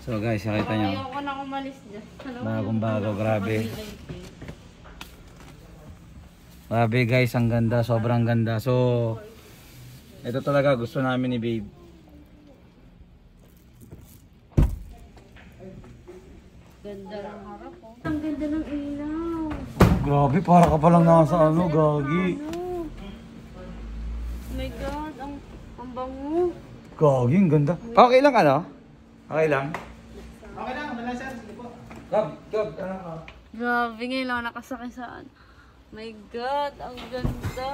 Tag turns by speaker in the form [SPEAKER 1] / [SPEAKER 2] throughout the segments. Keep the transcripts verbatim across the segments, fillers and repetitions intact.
[SPEAKER 1] So guys, nakita nyo.
[SPEAKER 2] Ayoko na umalis dyan.
[SPEAKER 1] Bagong bago, grabe. Grabe guys, ang ganda, sobrang ganda. So, ito talaga gusto namin ni babe.
[SPEAKER 2] Ganda ng harap oh. Ang ganda ng ilaw.
[SPEAKER 1] Grabe, para ka palang nasa ano, gagi.
[SPEAKER 2] Oh my god, ang, ang bango.
[SPEAKER 1] Gagi, ang ganda. Okay lang ano? Okay lang?
[SPEAKER 3] Okay lang, wala sir. Sige po.
[SPEAKER 1] Gab, gab, ano ka?
[SPEAKER 2] Grabe, ngayon lang nakasakay saan. My god, ang ganda.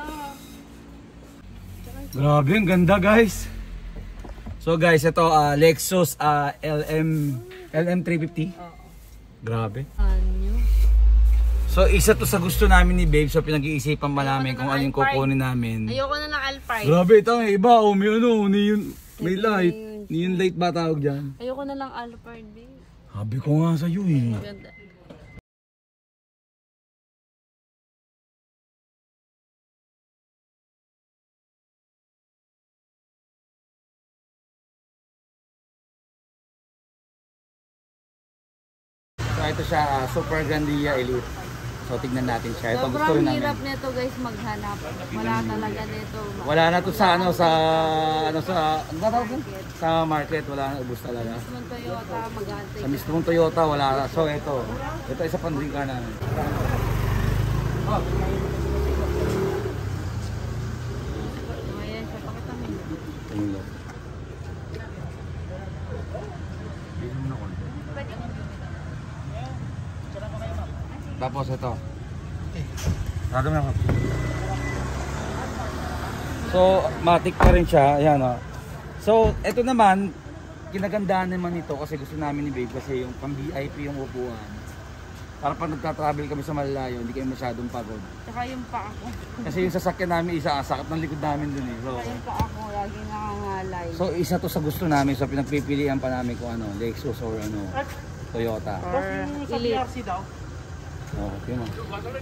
[SPEAKER 1] Grabe, ang ganda guys. So guys, ito uh, Lexus uh, L M L M three fifty.
[SPEAKER 2] Oo.
[SPEAKER 1] Grabe.
[SPEAKER 2] Anyo.
[SPEAKER 1] So isa to sa gusto namin ni babe. So pinag-iisipan pa namin kung ano yung kukunin namin.
[SPEAKER 2] Ayoko na ng Alphard.
[SPEAKER 1] Grabe, ito may iba. Oh, may ano, neon, may light. Neon light ba tawag dyan?
[SPEAKER 2] Ayoko na lang Alphard din.
[SPEAKER 1] Sabi ko nga sa'yo eh.
[SPEAKER 2] Maganda.
[SPEAKER 1] So ito siya, uh, Super Grandia Elite. So tignan natin siya. Ito gusto
[SPEAKER 2] Sobrang
[SPEAKER 1] rin namin.
[SPEAKER 2] hirap nito guys maghanap. Wala talaga nito.
[SPEAKER 1] Wala na to sa ano sa ano sa ano ba tawag yun? Sa market wala na, ubos talaga.
[SPEAKER 2] Mismong Toyota mag-aantay.
[SPEAKER 1] Sa mismong Toyota wala na. So ito, ito isa pang drink car namin. Oh.
[SPEAKER 2] Ayan siya, pakita mo.
[SPEAKER 1] Ayun lang. Tapos ito. Rado na ako. So, matic pa rin siya. Ayan o. So, ito naman, kinagandaan naman ito kasi gusto namin ni babe kasi yung pang V I P yung upuan. Para pag nagta-travel kami sa malalayo, hindi kayo masyadong pagod.
[SPEAKER 2] Tsaka yung pa ako.
[SPEAKER 1] Kasi yung sasakyan namin isa, sakit ng likod namin dun eh. So,
[SPEAKER 2] Tsaka yung pa ako, lagi nakangalay.
[SPEAKER 1] so isa to sa gusto namin. So, pinagpipilian pa namin kung ano, Lexus or ano, Toyota.
[SPEAKER 2] Or
[SPEAKER 3] Sa
[SPEAKER 2] Elite.
[SPEAKER 3] P R C daw.
[SPEAKER 1] Oh, okay mo.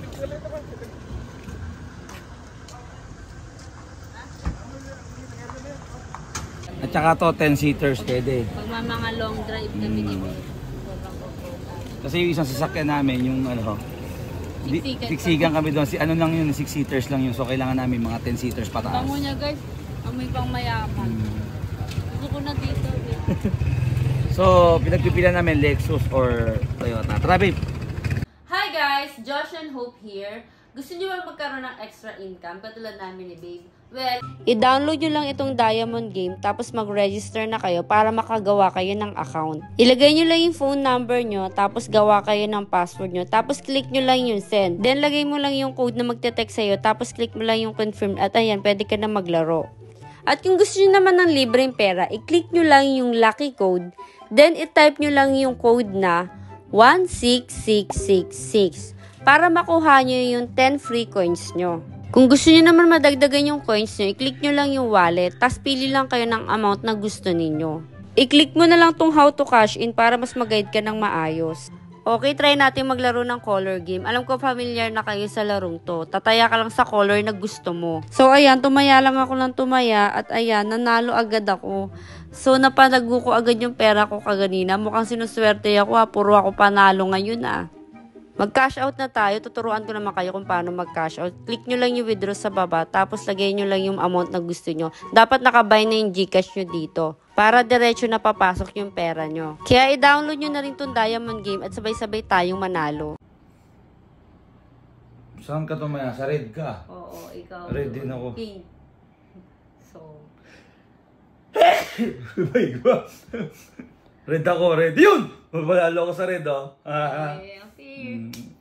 [SPEAKER 1] At saka to, ten seaters pwede.
[SPEAKER 2] Pag mga mga long drive kami ni Babe. Sobrang comfortable.
[SPEAKER 1] Kasi yung isang sasakyan namin, yung ano, di,
[SPEAKER 2] Siksikan
[SPEAKER 1] siksikan kami doon. Si ano lang yun, six seaters lang yun. So kailangan namin mga ten seaters pataas.
[SPEAKER 2] Bango niya guys, amoy pang mayaman.
[SPEAKER 1] Hmm.
[SPEAKER 2] Gusto ko na dito. Babe.
[SPEAKER 1] So, pinagpipilian namin Lexus or Toyota. Tara babe!
[SPEAKER 2] Hi guys! Josh and Hope here. Gusto niyo ba magkaroon ng extra income katulad namin ni Babe? Well, i-download nyo lang itong Diamond Game tapos mag-register na kayo para makagawa kayo ng account. Ilagay nyo lang yung phone number nyo tapos gawa kayo ng password nyo tapos click nyo lang yung send. Then lagay mo lang yung code na magte-text sa'yo tapos click mo lang yung confirm at ayan, pwede ka na maglaro. At kung gusto nyo naman ng libreng pera, i-click nyo lang yung lucky code. Then i-type nyo lang yung code na one six six six six para makuha nyo yung ten free coins nyo. Kung gusto nyo naman madagdagan yung coins nyo, i-click nyo lang yung wallet, tas pili lang kayo ng amount na gusto ninyo. I-click mo na lang tong how to cash in para mas mag-guide ka ng maayos. Okay, try natin maglaro ng color game. Alam ko familiar na kayo sa larong to. Tataya ka lang sa color na gusto mo. So ayan, tumaya lang ako ng tumaya at ayan, nanalo agad ako. So napanago ko agad yung pera ko kaganina. Mukhang sinuswerte ako ha, puro ako panalo ngayon ah. Mag-cash out na tayo. Tuturuan ko naman kayo kung paano mag-cash out. Click nyo lang yung withdraw sa baba, tapos lagay nyo lang yung amount na gusto nyo. Dapat nakabay na yung Gcash nyo dito, para diretso na papasok yung pera nyo. Kaya i-download nyo na rin tong Diamond Game at sabay-sabay tayong manalo.
[SPEAKER 1] Saan ka tumaya? Sa red ka?
[SPEAKER 2] Oo, ikaw.
[SPEAKER 1] Red din ako.
[SPEAKER 2] Pink. So,
[SPEAKER 1] My God! Red ako, red. Yun! Mabalalo ako sa red oh.
[SPEAKER 2] okay, okay.